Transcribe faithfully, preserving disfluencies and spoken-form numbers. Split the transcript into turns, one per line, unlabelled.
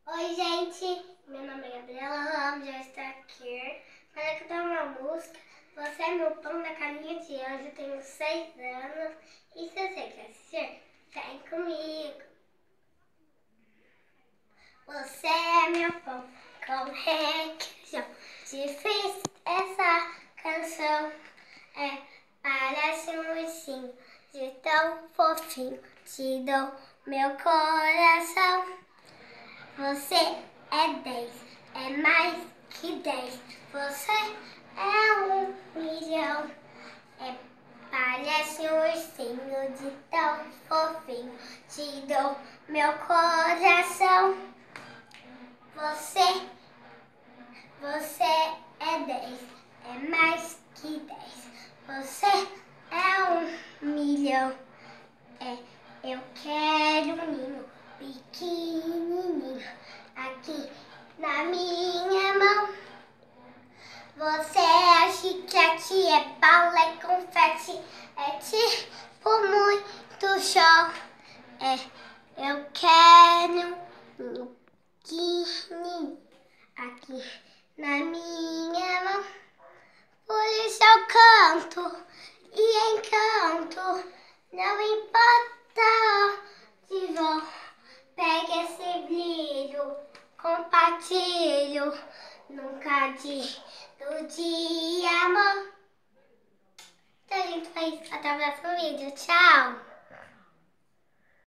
Oi, gente. Meu nome é Gabriela Ramos, já estou aqui para cantar uma música. Você é meu pão da carinha de anjo, tenho seis anos. E se você quer assistir, vem comigo. Você é meu pão com requeijão. Te fiz essa canção. É, parece um ursinho de tão fofinho. Te dou meu coração. Você é dez, é mais que dez. Você é um milhão. É, parece um ursinho de tão fofinho. Te dou meu coração. Você, você é dez, é mais que dez. Você é um milhão. É, eu quero um ninho pequenininho aqui na minha mão. Você é chiclete, é bala, é confete, é tipo muito show. É, eu quero um ninho pequenininho aqui na minha mão. Por isso eu canto e encanto, não importa onde vou. Pega esse brilho, compartilho, nunca digo de amor. Então, gente, foi isso. Até o próximo vídeo. Tchau!